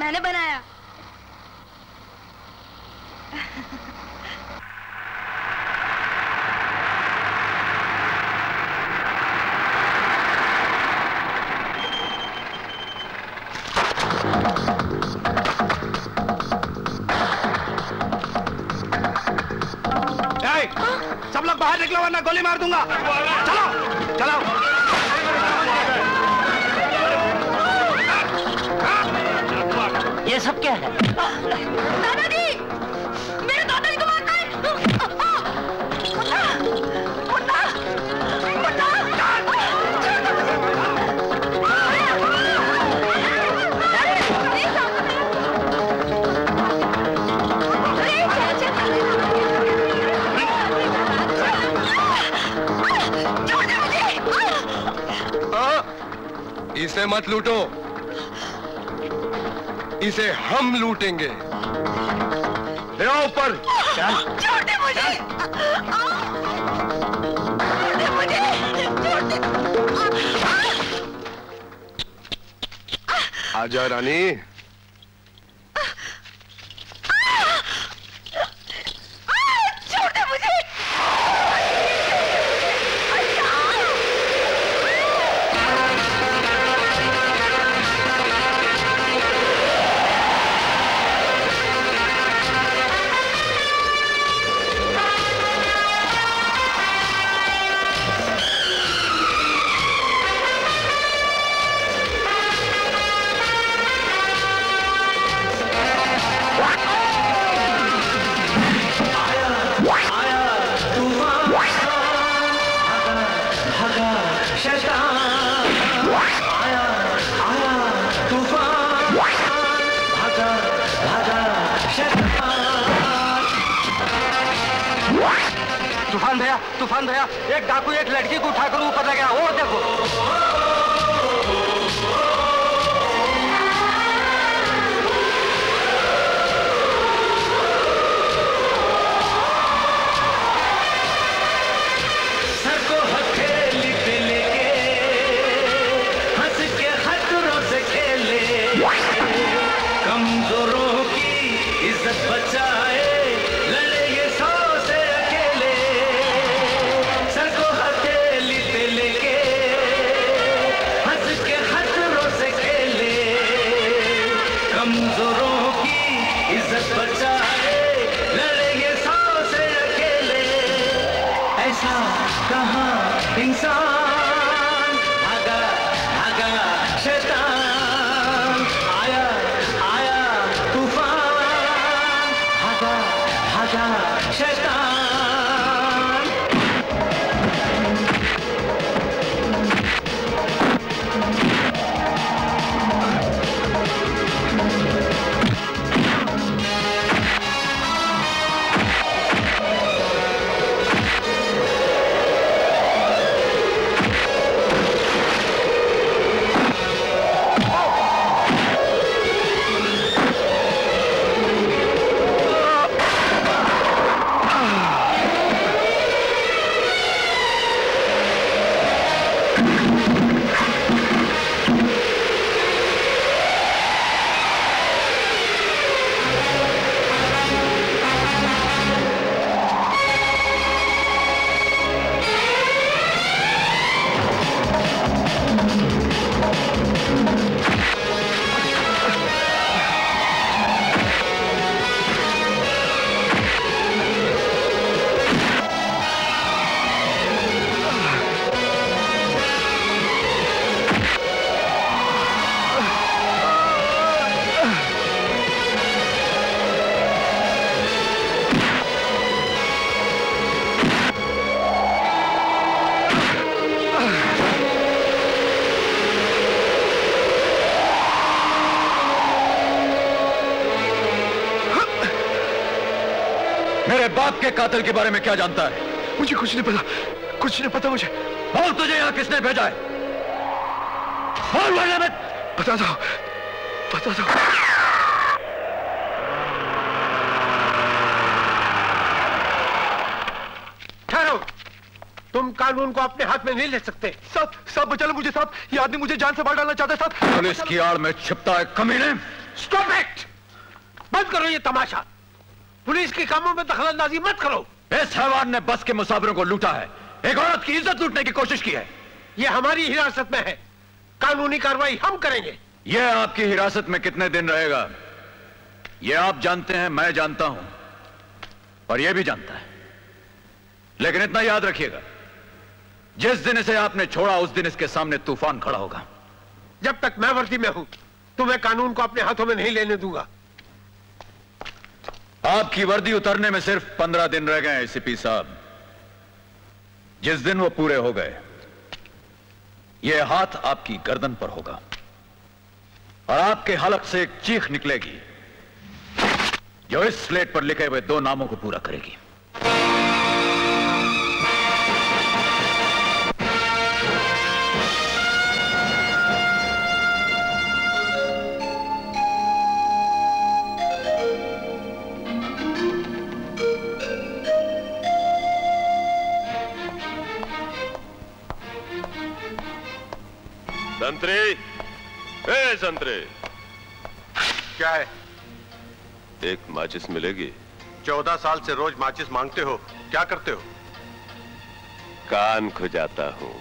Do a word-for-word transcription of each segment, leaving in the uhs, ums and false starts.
मैंने बनाया। सब लोग बाहर निकलो वरना गोली मार दूंगा। चलो चलो। ये सब क्या है? दादाजी, मेरे दादाजी को मारना है। मुन्ना, मुन्ना, इसे मत लूटो, इसे हम लूटेंगे। ले आओ ऊपर। छोड़ दे मुझे, छोड़ दे मुझे, छोड़ दे। आजा रानी। छोड़ दे मुझे। तूफान भैया, तूफान भैया, एक डाकू एक लड़की को उठाकर ऊपर ले गया। और देखो। इंसान भागा भागा शैतान आया आया तूफान भागा भागा शैतान। बाप के कातिल के बारे में क्या जानता है? मुझे कुछ नहीं पता, कुछ नहीं पता मुझे। बोल, तुझे यहाँ किसने भेजा है? बोल वरना मैं बता दो, बता दो। ठहरो, तुम कानून को अपने हाथ में नहीं ले सकते। साहब, साहब बचा लो मुझे साहब, ये आदमी मुझे जान से मार डालना चाहता है साहब। पुलिस की आड़ में छिपता है कमीने। Stop it! बंद करो ये तमाशा। पुलिस के कामों में दखलंदाजी मत करो। इस हैवान ने बस के मुसाफिरों को लूटा है, एक औरत की इज्जत लूटने की कोशिश की है। ये हमारी हिरासत में है, कानूनी कार्रवाई हम करेंगे। यह आपकी हिरासत में कितने दिन रहेगा यह आप जानते हैं, मैं जानता हूं और यह भी जानता है। लेकिन इतना याद रखिएगा, जिस दिन इसे आपने छोड़ा उस दिन इसके सामने तूफान खड़ा होगा। जब तक मैं वर्दी में हूं तो मैं कानून को अपने हाथों में नहीं लेने दूंगा। आपकी वर्दी उतरने में सिर्फ पंद्रह दिन रह गए हैं एसीपी साहब। जिस दिन वो पूरे हो गए, यह हाथ आपकी गर्दन पर होगा और आपके हलक से एक चीख निकलेगी जो इस स्लेट पर लिखे हुए दो नामों को पूरा करेगी। संतरे, ए संतरे, क्या है? एक माचिस मिलेगी? चौदह साल से रोज माचिस मांगते हो, क्या करते हो? कान खुजाता हूं।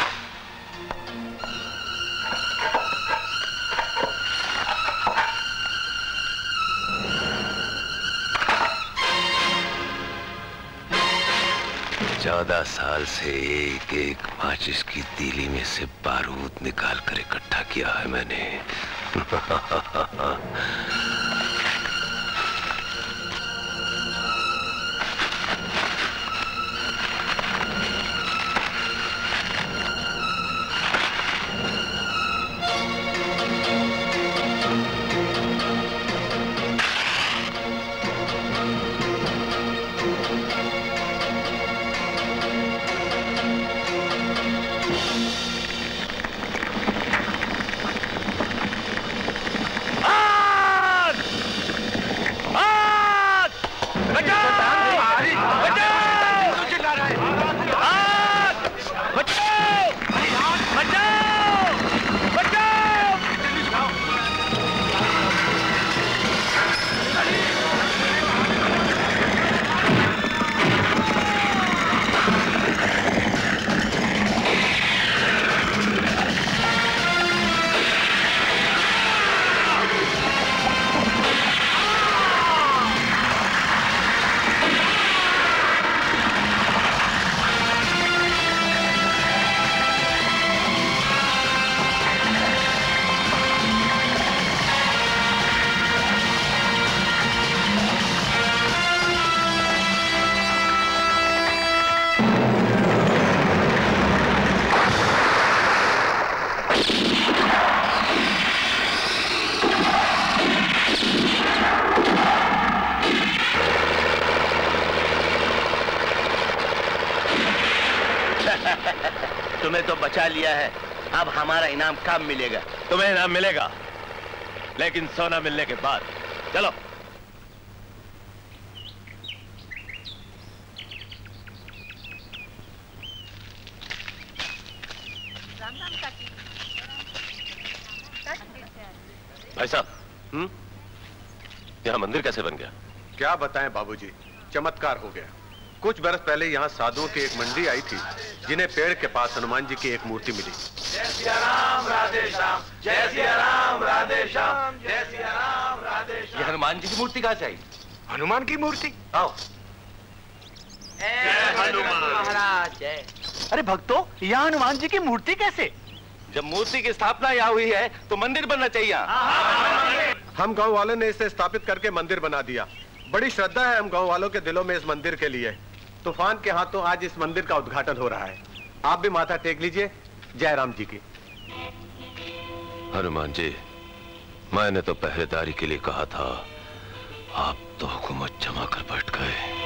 चौदह साल से एक एक माचिस की तीली में से बारूद निकाल कर इकट्ठा किया है मैंने। तुम्हें तो बचा लिया है, अब हमारा इनाम कब मिलेगा? तुम्हें इनाम मिलेगा, लेकिन सोना मिलने के बाद। चलो। भाई साहब, हम्म, यहाँ मंदिर कैसे बन गया? क्या बताएं बाबूजी, चमत्कार हो गया। कुछ बरस पहले यहाँ साधुओं की एक मंडली आई थी, जिन्हें पेड़ के पास हनुमान जी की एक मूर्ति मिली। जय सिया राम राधे श्याम, जय सिया राम राधे श्याम, जय सिया राम राधे श्याम। ये हनुमान जी की मूर्ति कहाँ से आई? हनुमान की मूर्ति? आओ। जय हनुमान महाराज जय। अरे भक्तों, यहाँ हनुमान जी की मूर्ति कैसे? जब मूर्ति की स्थापना यहाँ हुई है तो मंदिर बनना चाहिए। हम गांव वालों ने इसे स्थापित करके मंदिर बना दिया। बड़ी श्रद्धा है हम गांव वालों के दिलों में इस मंदिर के लिए। तूफान के हाथों आज इस मंदिर का उद्घाटन हो रहा है। आप भी माथा टेक लीजिए। जय राम जी की। हनुमान जी, मैंने तो पहरेदारी के लिए कहा था, आप तो हुकूमत जमा कर बैठ गए।